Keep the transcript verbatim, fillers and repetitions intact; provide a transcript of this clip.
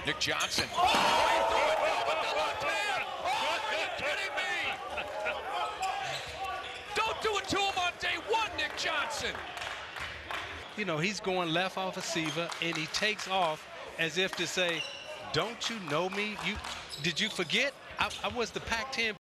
Nick Johnson. Oh, he threw it down with the left hand. Oh, are you kidding me? Don't do it to him on day one, Nick Johnson. You know, he's going left off receiver, and he takes off as if to say, don't you know me? You Did you forget? I, I was the Pac ten